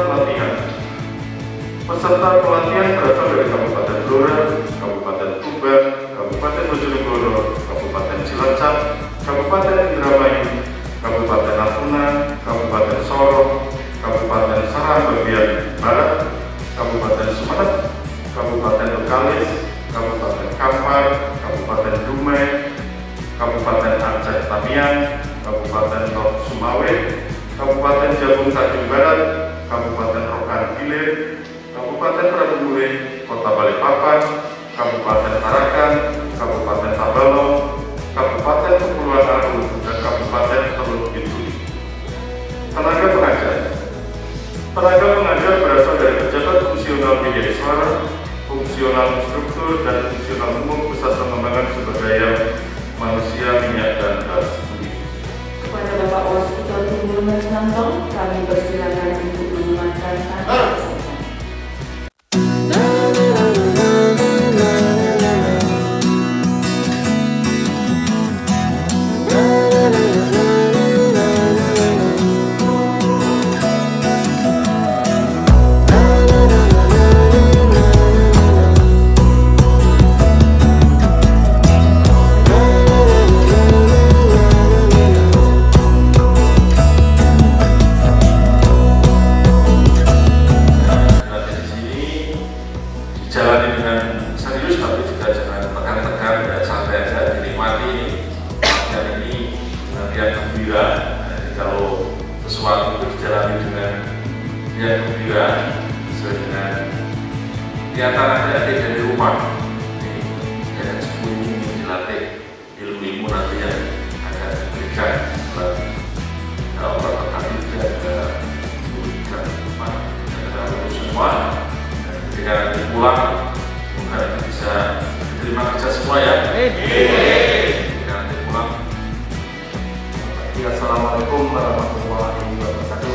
latihan. Peserta pelatihan berasal dari Kabupaten Blora, Kabupaten Tuban, Kabupaten Bojonegoro, Kabupaten Cilacap, Kabupaten Indramayu, Kabupaten Natuna, Kabupaten Sorong, Kabupaten Serang bagian Barat, Kabupaten Sumeneb, Kabupaten Bengkalis, Kabupaten Kampar, Kabupaten Dumai, Kabupaten Aceh Tamiang, Kabupaten Lok Sumawe, Kabupaten Jabung Tanjung Barat, Kabupaten Rokan Hilir, Kabupaten Prabu Mulih, Kota Balikpapan, Kabupaten Tarakan, Kabupaten Tabalong, Kabupaten Kepulauan Aru, dan Kabupaten Teluk Bintuni. Tenaga pengajar. Tenaga pengajar berasal dari pejabat fungsional media suara, fungsional struktur, dan fungsional umum pusat pengembangan sumber daya manusia, minyak, dan gas bumi. Kepada Bapak Waskito Timbul Menantong, kami persilakan untuk mengumatkan kata. Jalani dengan serius, tapi juga jangan tekan-tekan, ya santai aja, dinikmati. Dan ini yang gembira. Jadi kalau sesuatu itu dijalani dengan yang gembira, sesuai dengan kelihatan aja dari rumah. Ini jangan sembunyi dilatih ilmu nanti yang akan diberikan. Kalau orang tekan juga ada berikan rumah, ada lulus semua. Ketika nanti pulang, semoga nanti bisa diterima kerja semua ya. Ketika nanti pulang. Assalamualaikum warahmatullahi wabarakatuh.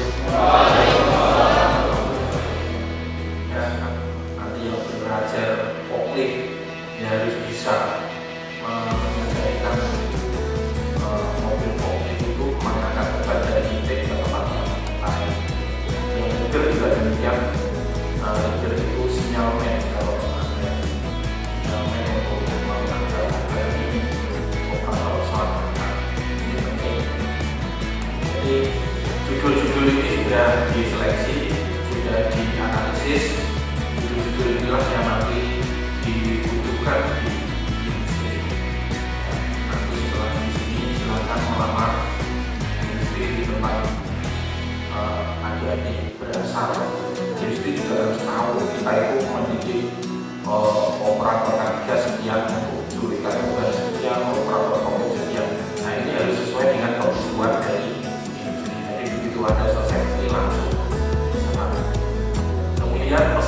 Ya, nanti yang belajar poklik ya harus bisa mengendalikan mobil poklik itu mengangkat beban dari titik ke tempat lain. Yang mobil juga demikian. Mobil itu sinyalmen, kalau ada sinyalmen untuk mengangkat beban ini, bukan kalau salah ini penting. Jadi judul-judul ini sudah diseleksi, sudah dianalisis. Judul-judul inilah yang nanti dibutuhkan di industri. Nanti setelah di sini silakan melamar industri di tempat adik-adik berasal. Industri juga harus tahu kita itu mendidik operator harga sekian, untuk jurusan bukan sekian, operator kopi sekian. Nah ini harus sesuai dengan kebutuhan dari industri. Jadi begitu ada sosialisasi langsung sama. Kemudian